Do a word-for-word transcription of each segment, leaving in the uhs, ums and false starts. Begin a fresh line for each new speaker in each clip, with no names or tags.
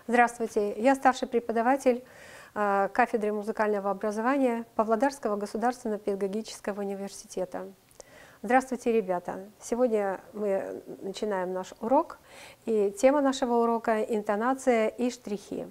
Здравствуйте, я старший преподаватель э, кафедры музыкального образования Павлодарского государственного педагогического университета. Здравствуйте, ребята! Сегодня мы начинаем наш урок, и тема нашего урока – интонация и штрихи.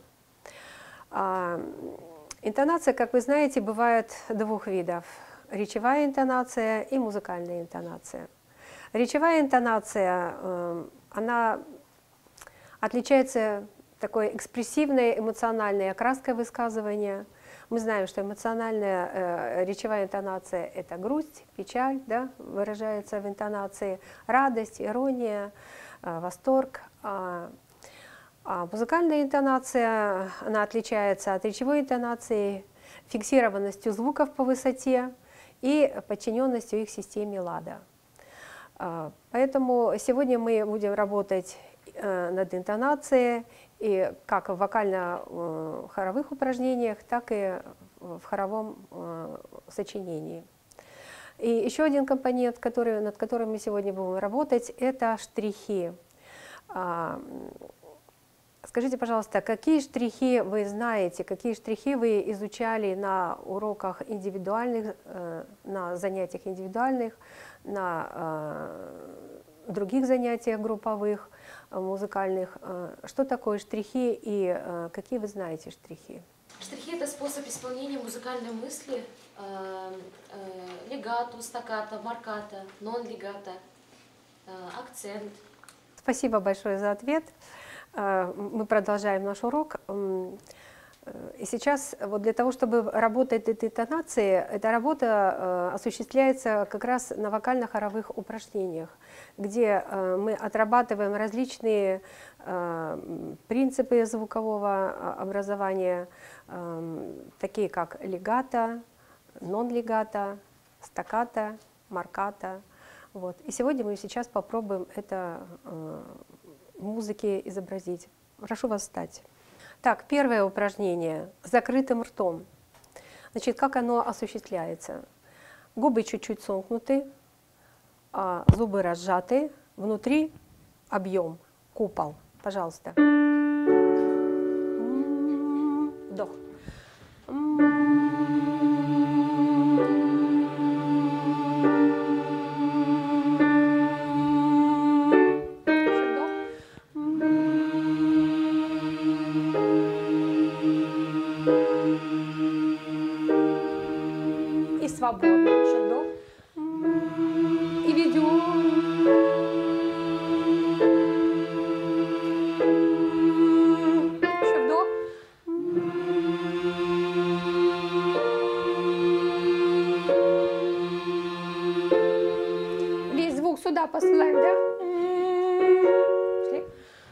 А, интонация, как вы знаете, бывает двух видов – речевая интонация и музыкальная интонация. Речевая интонация, э, она отличается такой экспрессивной, эмоциональной окраской высказывания. Мы знаем, что эмоциональная э, речевая интонация – это грусть, печаль, да, выражается в интонации, радость, ирония, э, восторг. А, а музыкальная интонация, она отличается от речевой интонации фиксированностью звуков по высоте и подчиненностью их системе лада. А, поэтому сегодня мы будем работать э, над интонацией, и как в вокально-хоровых упражнениях, так и в хоровом э, сочинении. И еще один компонент, который, над которым мы сегодня будем работать, это штрихи. А, скажите, пожалуйста, какие штрихи вы знаете, какие штрихи вы изучали на уроках индивидуальных, э, на занятиях индивидуальных, на э, других занятиях групповых, музыкальных? Что такое штрихи и какие вы знаете штрихи?
Штрихи – это способ исполнения музыкальной мысли, э, э, легато, стаккато, маркато, нон-легато, э, акцент.
Спасибо большое за ответ. Мы продолжаем наш урок. И сейчас вот для того, чтобы работать этой интонацией, эта работа осуществляется как раз на вокально-хоровых упражнениях, где мы отрабатываем различные принципы звукового образования, такие как легато, нон-легато, стаккато, маркато. Вот. И сегодня мы сейчас попробуем это в музыке изобразить. Прошу вас встать. Так, первое упражнение с закрытым ртом. Значит, как оно осуществляется? Губы чуть-чуть сомкнуты, а зубы разжаты, внутри объем, купол. Пожалуйста. Вдох. Свободно. Еще вдох. И ведем. Еще вдох. Весь звук сюда посылаем, да? Пошли.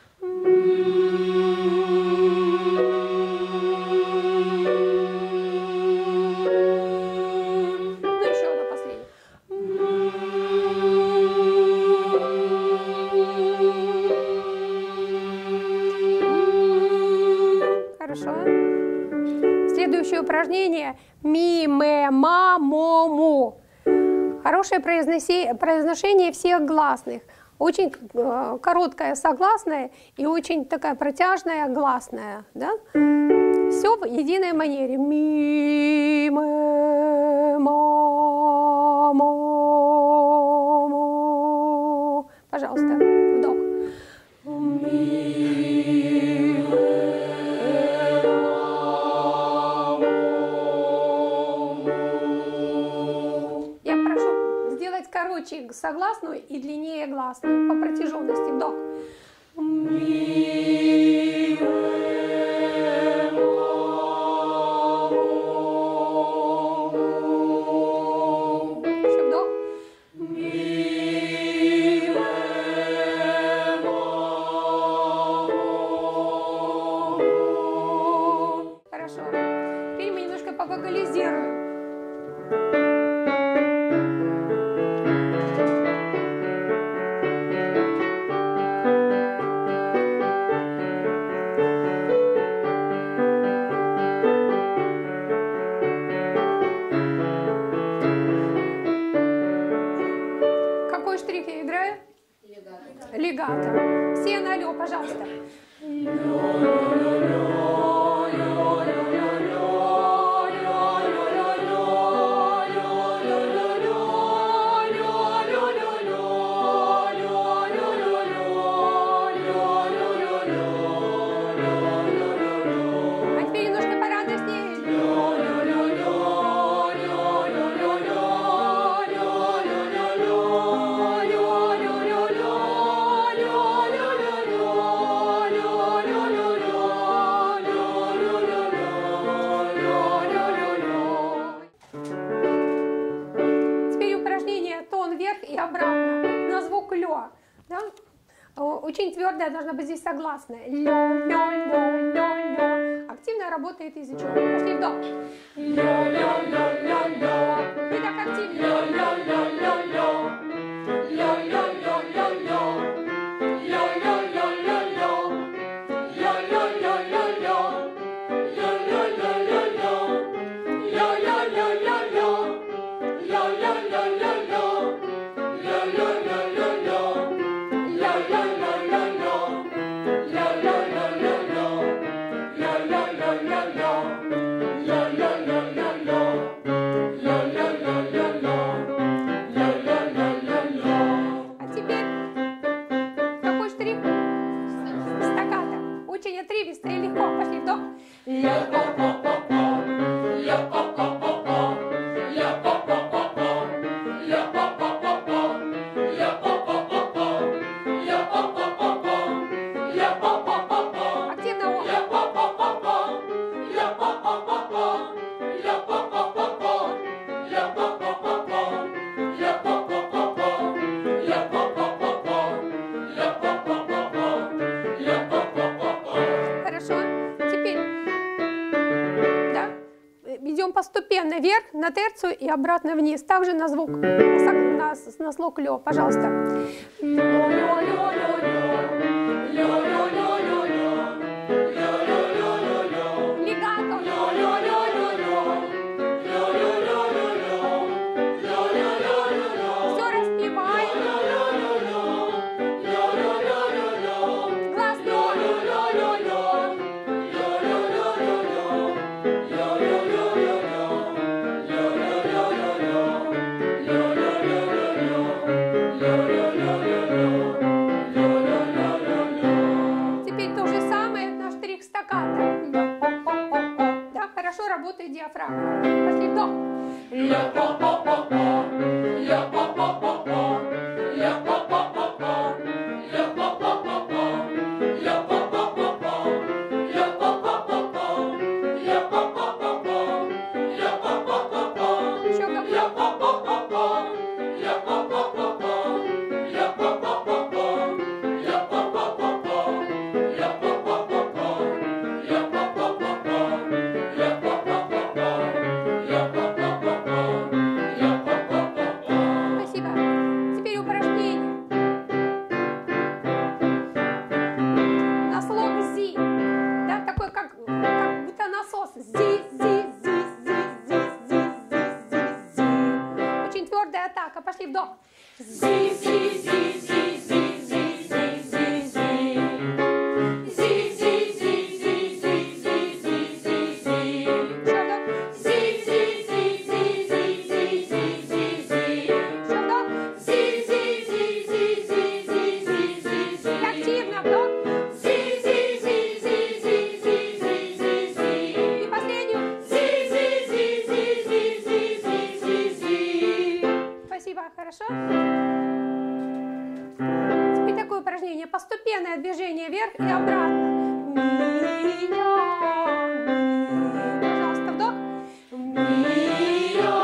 Следующее упражнение ми, мэ, ма, мо, му. Хорошее произношение всех гласных. Очень короткая согласная и очень такая протяжная гласная. Да? Все в единой манере. Ми, мэ, ма, мо, му. Пожалуйста, вдох. Короче согласную и длиннее гласную по протяженности. Вдох. Еще вдох. Хорошо. Теперь мы немножко повокализируем. Легато. Все на лё, пожалуйста. Очень твердая должна быть здесь согласная. Лё, лё, лё, лё, лё. Активно работает язычок. Пошли вдох. Лё, лё, лё, лё, лё. И так активно. Лё, лё, лё, лё, лё. Лё, лё, лё, лё, лё. Лё, лё, лё, лё, лё. Лё, лё, лё, лё, лё. Лё, лё, лё, лё, лё. Лё, лё, лё, лё, лё. Лё, лё, лё, лё, лё. Лё, лё, лё, лё, лё. А теперь какой штрих? Стаккато. Очень отрывисто и легко. Пошли вдох. Постепенно вверх на терцию и обратно вниз. Также на звук, на, на слог лё, пожалуйста. Легато. Все распевай. Глаз до. Работает диафрагма. Пошли вдох. Пошли вдох. Зи, зи, зи, зи, зи, зи, зи, зи, зи. Зи, зи, зи, зи, зи, зи, зи, зи, зи. Еще вдох. Зи, зи, зи, зи, зи, зи, зи, зи, зи. Еще вдох. Зи, зи, зи, зи, зи, зи, зи, зи, зи. И активно вдох. Зи, зи, зи, зи, зи, зи, зи, зи, зи. И последнюю. Зи, зи, зи, зи, зи, зи, зи, зи, зи. Спасибо, хорошо? Теперь такое упражнение. Постепенное движение вверх и обратно. Ми, ля, ми. Пожалуйста, вдох. Ми, ля,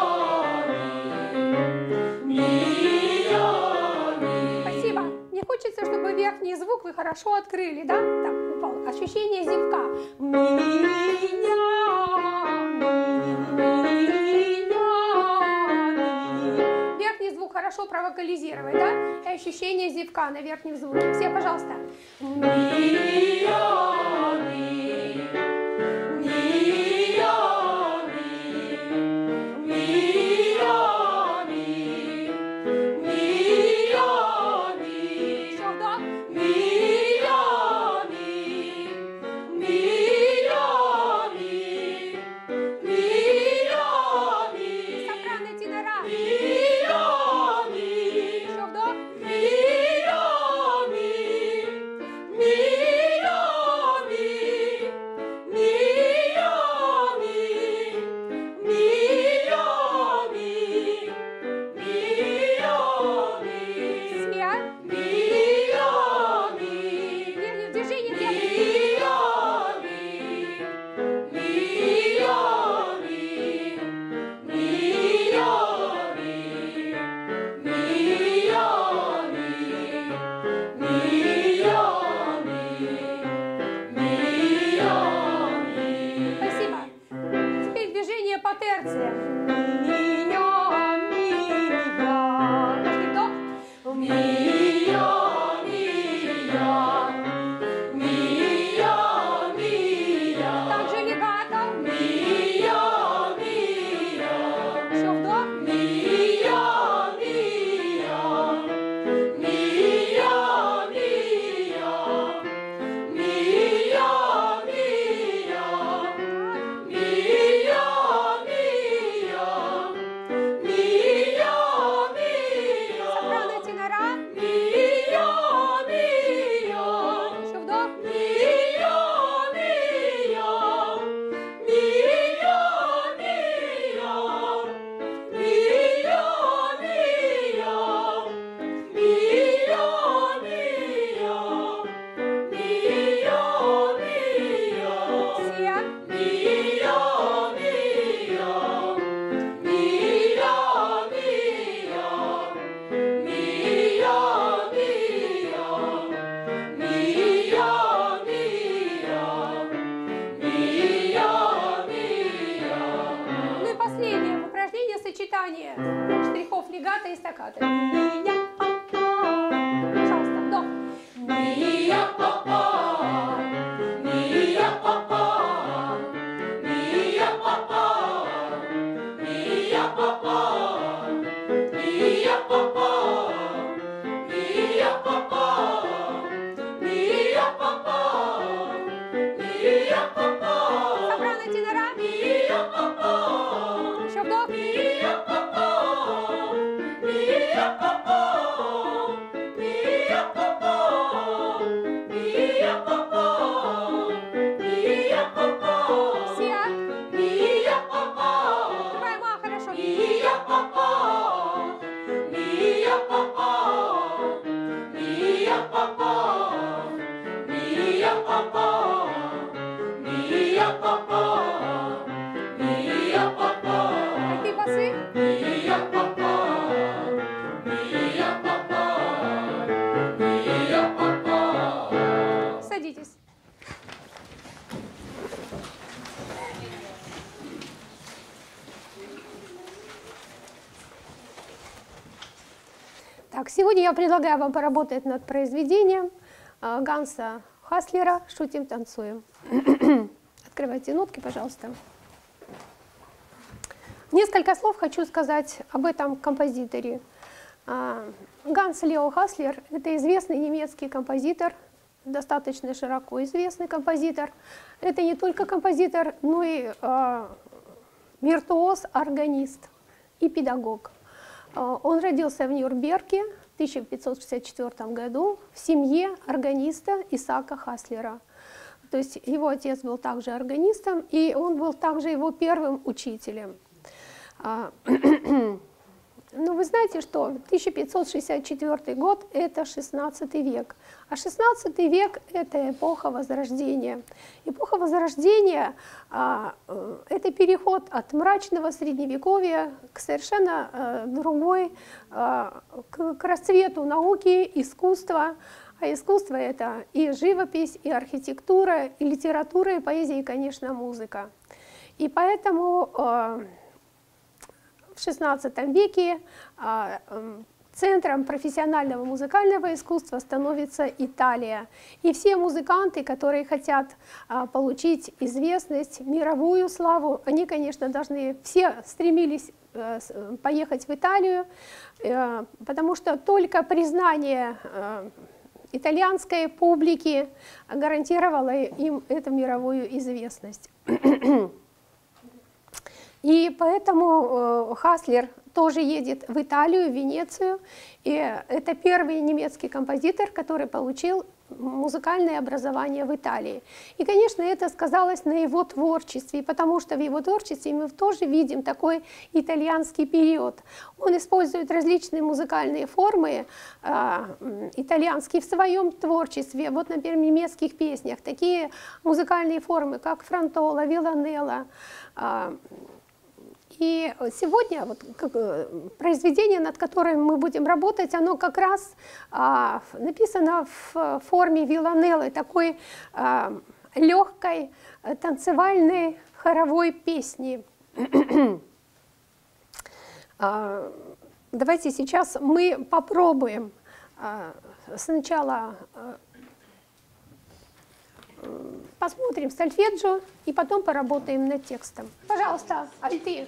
ми. Ми, ля, ми. Спасибо. Мне хочется, чтобы верхний звук вы хорошо открыли, да? Там упал. Ощущение зевка. Ми, ля, хорошо провокализировать, да? И ощущение зевка на верхнем звуке. Все, пожалуйста. Ми, ля, ми. Ми, ля, ми. Ми, ля, ми. Ми, ля, ми. Еще вдох. Ми, ля, ми. стаккато. Ми, я, па, па. Пожалуйста, вдох. Ми, я, па, па. Ми, я, па, па. Ми, я, па, па. Ми, я, па, па. Ми, я, па, па. Ми, я, па, па. Ми, я, па, па. Ми, я, па, па. Сопрано, тенора. Ми, я, па, па. Еще вдох. Ми, я, па, па. Ми, я, па, па. Ми, я, па, па. Ми, я, па, па. Ми, я, па, па. Все. Ми, я, па, па. Давай, ма, хорошо. Ми, я, па, па. Ми, я, па, па. Ми, я, па, па. Ми, я, па, па. Ми, я, па, па. Ми, я, па, па. А ты басы? Ми, я, па, па. Ми, я, па, па. Ми, я, па, па. Садитесь. Так, сегодня я предлагаю вам поработать над произведением э, Ганса Хаслера «Шутим, танцуем». Открывайте нотки, пожалуйста. Несколько слов хочу сказать об этом композиторе. Э, Ганс Лео Хаслер – это известный немецкий композитор, достаточно широко известный композитор. Это не только композитор, но и э, виртуоз, органист и педагог. Он родился в Нюрнберге в тысяча пятьсот шестьдесят четвёртом году в семье органиста Исаака Хаслера. То есть его отец был также органистом, и он был также его первым учителем. Ну, вы знаете, что тысяча пятьсот шестьдесят четвёртый год – это шестнадцатый век, а шестнадцатый век – это эпоха Возрождения. Эпоха Возрождения а, – это переход от мрачного Средневековья к совершенно а, другой, а, к, к расцвету науки, искусства. А искусство – это и живопись, и архитектура, и литература, и поэзия, и, конечно, музыка. И поэтому а, в шестнадцатом веке центром профессионального музыкального искусства становится Италия. И все музыканты, которые хотят получить известность, мировую славу, они, конечно, должны, все стремились поехать в Италию, потому что только признание итальянской публики гарантировало им эту мировую известность. И поэтому Хаслер тоже едет в Италию, в Венецию. И это первый немецкий композитор, который получил музыкальное образование в Италии. И, конечно, это сказалось на его творчестве, потому что в его творчестве мы тоже видим такой итальянский период. Он использует различные музыкальные формы э, итальянские в своем творчестве. Вот, например, в немецких песнях такие музыкальные формы, как фронтола, виолонелла. Э, И сегодня вот, как, произведение, над которым мы будем работать, оно как раз а, написано в форме виолонеллы, такой а, легкой танцевальной хоровой песни. а, давайте сейчас мы попробуем а, сначала а, посмотрим сольфеджио и потом поработаем над текстом. Пожалуйста, альты.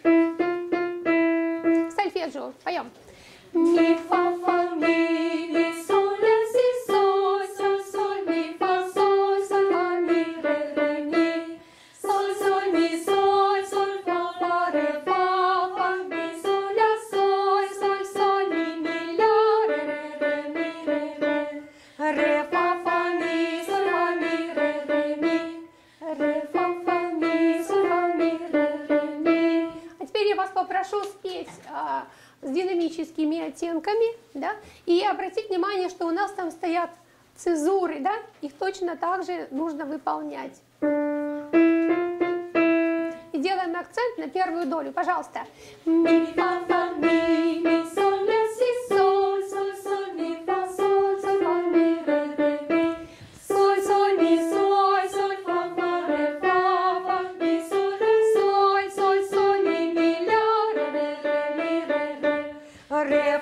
Сольфеджио, поем. Ми, фа, фа, ми, ми, соль, ля, си, соль, соль, соль, ми, фа, соль, соль, фа, ми, ре, ре, ми, соль, соль, ми, соль, соль, фа, фа, ре, фа, фа, ми, соль, ля, соль, соль, соль, ми, ми, ля, ре, ре, ре, ми, ре, ре, ре, фа, фа, ми, соль, фа, ми, ре, ре, ми, ре, фа, фа, ми, соль, фа, ми, ре, ре, ми. А теперь я вас попрошу спеть а, с динамическими оттенками, да, и обратить внимание, что у нас там стоят цезуры, да, их точно так же нужно выполнять. И делаем акцент на первую долю, пожалуйста. Ми, фа, фа, ми, ми, соль, ля, си, соль, соль, соль, ми, фа, соль, соль, фа, ми, ре, ре, ми, соль, соль, ми, соль, соль, фа, фа, ре, фа, фа, ми, соль, ре, соль, соль, соль, ми, ми, ля, ре, ре, ре, ми, ре, ре, ре,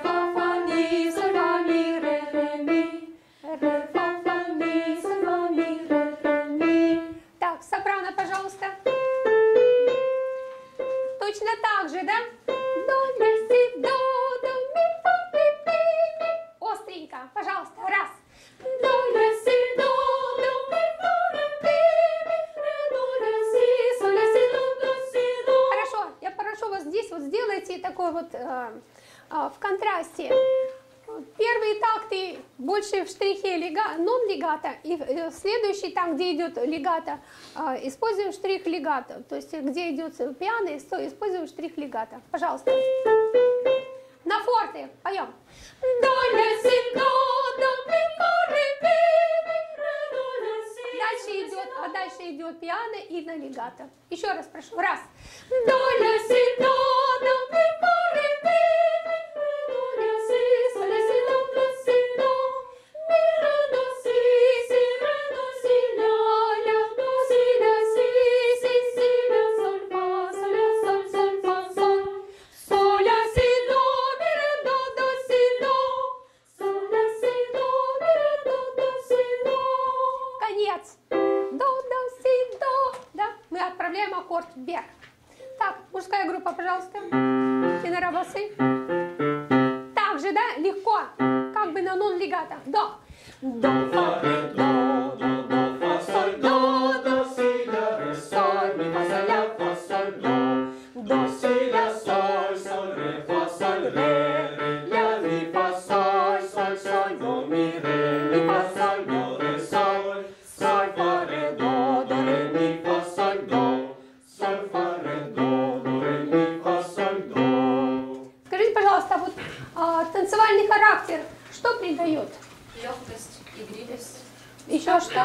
легато. Пожалуйста, раз. До, ля, си, до, до, ми, до, ре, ми, ми, ре, до, ля, си, соль, ля, си, до, до, си, до. Хорошо, я прошу вас здесь вот сделайте такой вот э, э, в контрасте. Первые такты больше в штрихе лега, нон-легато, и э, следующий там, где идет легато, э, используем штрих легато. То есть где идет пиано, используем штрих легато. Пожалуйста. На форте поем. До, ля, си, до, до, ми, до, ре, ми, ми, ре, до, ля, си. Дальше идет, а дальше идет пиано и на легато. Еще раз прошу. Раз. До, ля, си, до, до, ми, до, ре, ми, ми, ре, до, ля, си, соль, ля, си, до, до, си, до, ми, ре, до, си, си, ре, до, си, ля, ля, до, си, ля, си, си, си, ля, соль, фа, соль, ля, соль, соль, фа, соль, соль, ля, си, до, ми, ре, до, до, си, до, соль, ля, си, до, ми, ре, до, до, си, до. Конец. До, до, си, до. Да? Мы отправляем аккорд вверх. Так, мужская группа, пожалуйста. Тенора-басы. Так же, да? Легко. Как бы на нон-легато. До. До, фа, ре, до, до, до, фа, соль, до, до, си, ля, ре, соль, ми, фа, соль, ля, фа, соль, до, до, си, ля, соль, соль, ре, фа, соль, ре, ре, ля, ми, фа, соль, соль, соль, до, ми, ре, ми, фа, соль, до, ре, соль, соль, фа, ре, до, до, ре, ми, фа, соль, до, соль, фа, ре, до, до, ре, ми, фа, соль, до. Скажите, пожалуйста, вот а, танцевальный характер что придает?
Легкость, игривость.
Еще что?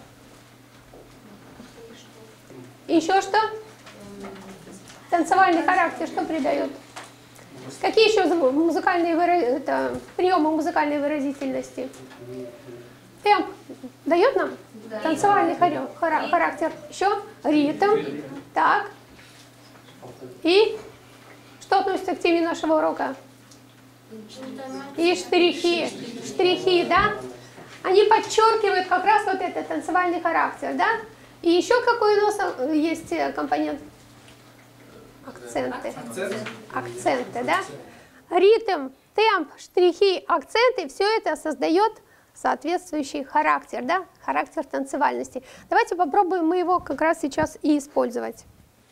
Еще что? Танцевальный характер что придает? Какие еще музыкальные выра... это, приемы музыкальной выразительности? Темп дает нам?
Да.
Танцевальный хар... хара... характер. Еще? Ритм. Так. И что относится к теме нашего урока? И штрихи. Штрихи, да? Они подчеркивают как раз вот этот танцевальный характер, да? И еще какой у нас есть компонент? Акценты.
Акценты.
Акценты, да? Ритм, темп, штрихи, акценты, все это создает соответствующий характер, да? Характер танцевальности. Давайте попробуем мы его как раз сейчас и использовать.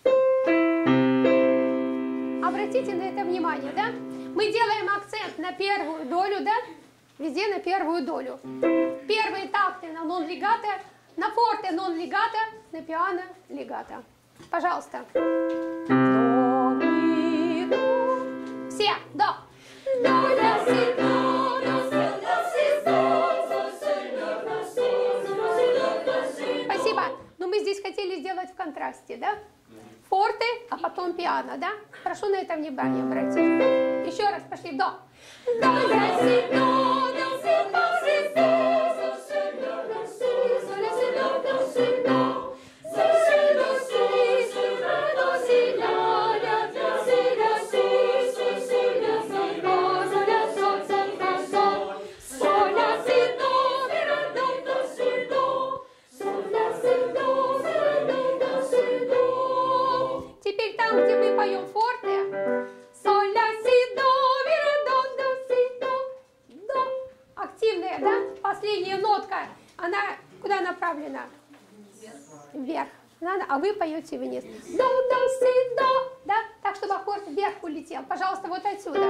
Обратите на это внимание, да? Мы делаем акцент на первую долю, да? Везде на первую долю. Первые такты на нон-легато, на форте нон-легато, на пиано легато. Пожалуйста. До, ми, до. Все, до. До, ля, си, до, до, соль, ля, си, до, соль, соль, ля, ля, си, соль, си, ля, ля, си. Спасибо. Но мы здесь хотели сделать в контрасте, да? Форте, а потом пиано, да? Прошу на это внимание обратить. Еще раз пошли. До. До, ля, си, до, до, си, до, си, до, соль, соль, ля, ля, си, соль, ля, си, ля, ля, си, до, соль, си, до, си, соль, ре, до, си, ля, ля, ля, си, ля, си, соль, си, ля, соль, до, соль, ля, соль, соль, фа, соль, соль, ля, си, до, ми, ре, до, до, си, до, соль, ля, си, до, ми, ре, до, до, си, до. Теперь там, где мы поем форте, соль, ля, си, до, ми, ре, до, до, си, до, до. Активная, да? Последняя нотка, она куда направлена? Вверх. Надо, а вы поете вниз. До, до, си, до, да? Так, чтобы аккорд вверх улетел. Пожалуйста, вот отсюда.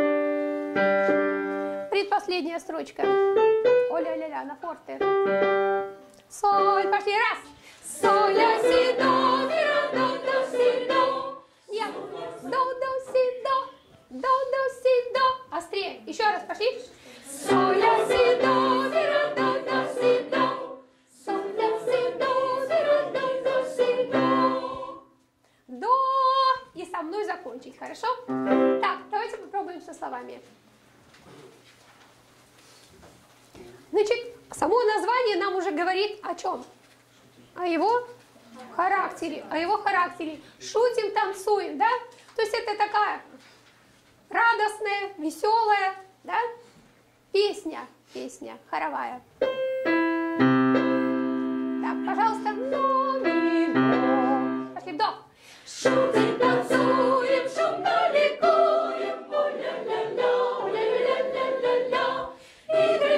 Предпоследняя строчка. О-ля-ля-ля, на форте. Соль, пошли, раз. Соль, ля, си, до, ми, ре, до, до, си, до. Нет. До, до, си, до. До, до, си, до. Острее. Еще раз, пошли. Соль, ля, си, до, ми, ре, до, до, си, до. Соль, ля, си, до, ми, ре, до, до, си, до. До. И со мной закончить, хорошо? Так, давайте попробуем со словами. Значит, само название нам уже говорит о чем? О его характере, о его характере. Шутим, танцуем, да? То есть это такая радостная, веселая, да? Песня, песня хоровая. Так, пожалуйста. До, ми, до. Пошли, до. Шутим, танцуем, шумно ликуем, о-ля-ля-ля, о-ля-ля-ля-ля-ля. Игры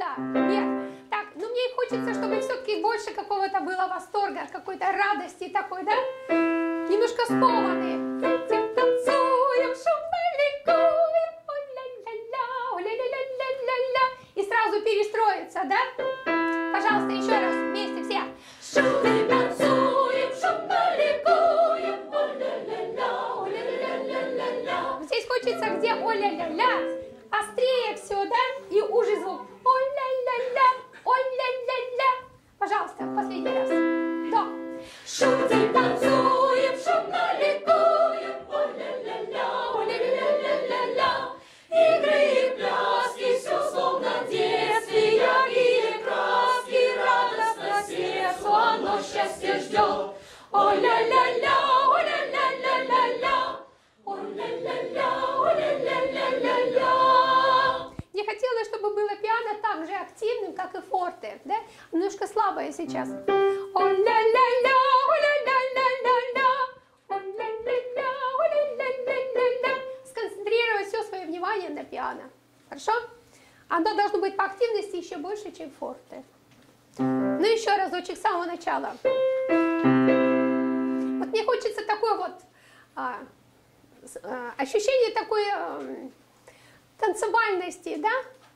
сюда, вверх. Так, ну мне хочется, чтобы все-таки больше какого-то было восторга, какой-то радости такой, да? Немножко скованные. Танцуем, шумно ликуем, о-ля-ля-ля, о-ля-ля-ля-ля-ля. И сразу перестроиться, да? Пожалуйста, еще раз, вместе все. Шумно танцуем, шумно ликуем, о-ля-ля-ля, о-ля-ля-ля-ля-ля. Здесь хочется где о-ля-ля-ля, острее все, да? И уже звук. О-ля-ля-ля, о-ля-ля-ля. Пожалуйста, последний раз. До. Шутим, танцуем, шумно ликуем, о-ля-ля-ля, о-ля-ля-ля-ля-ля. Игры и пляски, все словно в детстве, яркие краски, радостно сердцу оно счастье ждет. О-ля-ля-ля, о-ля-ля-ля-ля-ля, о-ля-ля-ля, о-ля-ля-ля-ля-ля. Не хотелось, чтобы было пиано так же активным, как и форте, да? Немножко слабое сейчас. О-ля-ля-ля, о-ля-ля-ля-ля-ля, о-ля-ля-ля, о-ля-ля-ля-ля-ля. Сконцентрировать все свое внимание на пиано. Хорошо? Оно должно быть по активности еще больше, чем форте. Ну еще разочек с самого начала. Вот мне хочется такое вот а, а, ощущение такой а, танцевальности, да?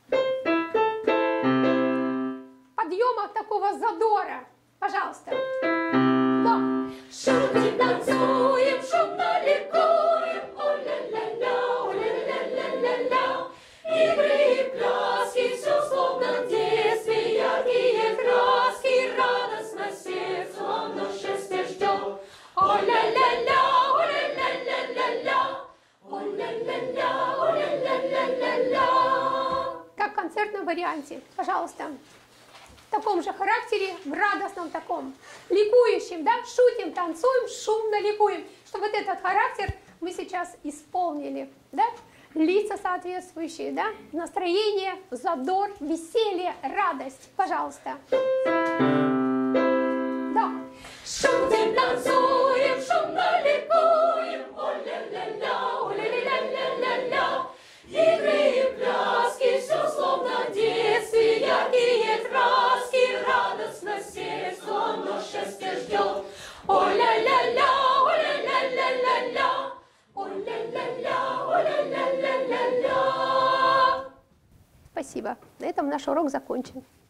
Подъема такого задора. Пожалуйста. Да. Шутим, танцуем, шумно ликуем, о-ля-ля-ля, о-ля-ля-ля-ля-ля. Игры и пляски, все словно в детстве, яркие краски, радостно сердцу оно счастье ждет. О-ля-ля-ля, о-ля-ля-ля-ля-ля, о-ля-ля-ля, о-ля-ля-ля-ля-ля. Как в концертном варианте. Пожалуйста. В таком же характере, в радостном таком, ликующем, да, шутим, танцуем, шумно ликуем. Чтобы вот этот характер мы сейчас исполнили, да, лица соответствующие, да, настроение, задор, веселье, радость. Пожалуйста. Да. Шутим, танцуем, шумно ликуем, о-ля-ля-ля, о-ля-ля-ля-ля-ля. Игры и пляски, все словно в детстве, яркие краски, радостно сердцу оно счастье ждет. О-ля-ля-ля, о-ля-ля-ля-ля-ля, о-ля-ля-ля, о-ля-ля-ля-ля-ля. Спасибо. На этом наш урок закончен.